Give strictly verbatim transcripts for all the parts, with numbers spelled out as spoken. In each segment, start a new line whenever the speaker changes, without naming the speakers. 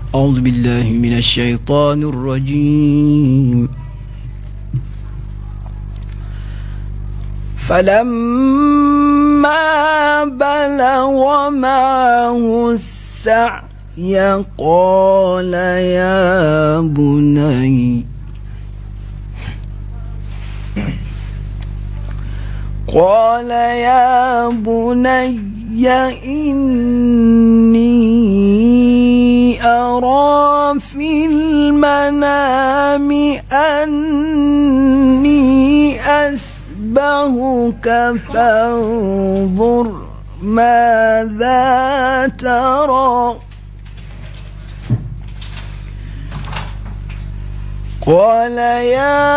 أعوذ بالله من الشيطان الرجيم. فلما بلغ معه السعي قال يا بني قال يا بني إني أرى في المنام أني أذبحك فانظر ماذا ترى قال يا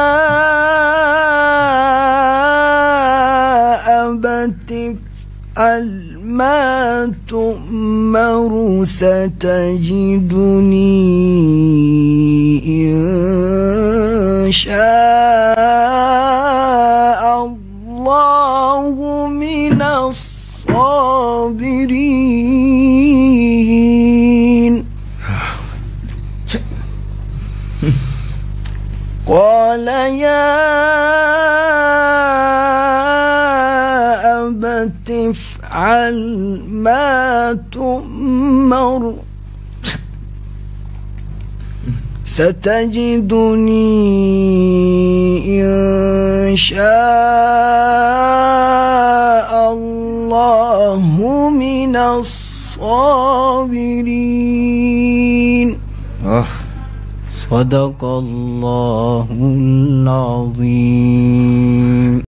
أبت افعل ما تؤمر ستجدني إن شاء الله من الصابرين. قال يا أبت افعل ما تؤمر ستجدني إن شاء الله من الصابرين. صدق الله العظيم.